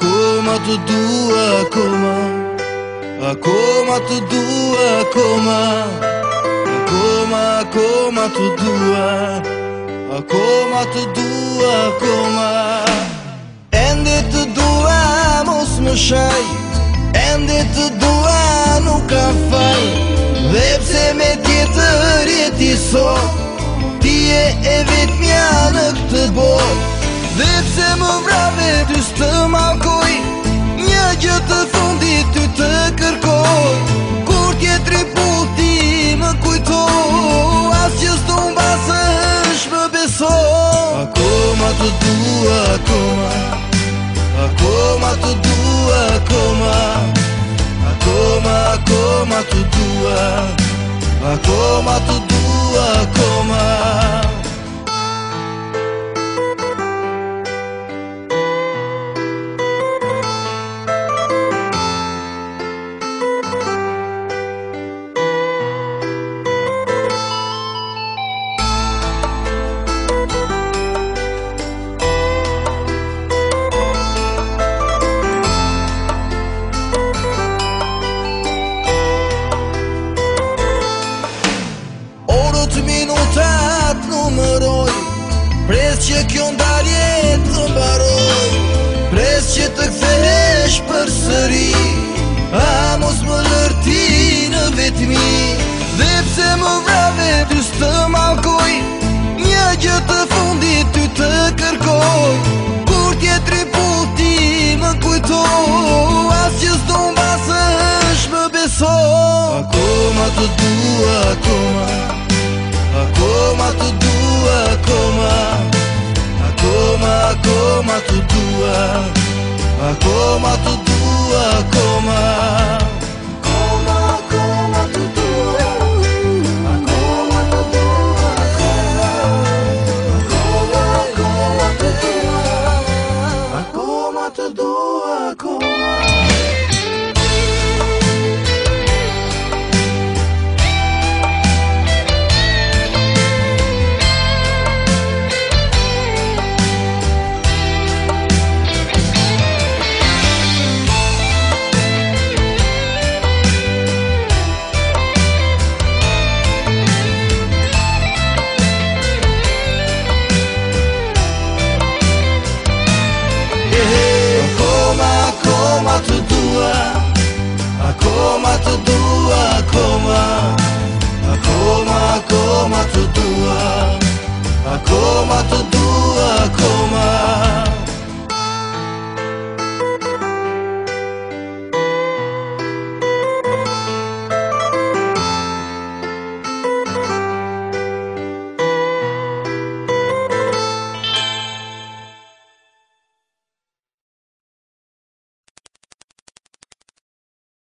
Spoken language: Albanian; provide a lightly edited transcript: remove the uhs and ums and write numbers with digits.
Ακόμα του dua ακόμα. Ακόμα του dua ακόμα. Ακόμα του dua. Ακόμα tu dua ακόμα. Ende tu dua mos më shaj. Ende tu dua nuk ka fal. Dhe pse me tjetër jeti sot, ti e vetmja në këtë bot. Dhe pse më vrave ty s'të malkoj, një gjë të fundit ty të kërkoj. Kur tjetri puti më kujto, as që s'do mbasësh më beso. Ακόμα tu dua ακόμα. Ακόμα tu dua ακόμα. Ακόμα tu dua. Ακόμα tu dua ακόμα. Minutat numëroj, pres që kjo ndarje të mbaroj. Pres që të kthesh për sëri, a mos më lërti në vetmi. Dhe pse më vrave ty s'të malkoj, një gjë të fundit ty të kërkoj. Kur tjetri puti më kujto, as që s'do mbasësh më beso. Ακόμα tu dua ακόμα. Ακόμα tu dua ακόμα. Ακόμα tu dua. Ακόμα tu dua ακόμα. Ακόμα tu dua. Ακόμα tu dua ακόμα. Ακόμα tu dua. Ακόμα tu dua ακόμα. Ακόμα tu dua. Ακόμα tu dua ακόμα. Ακόμα tu dua.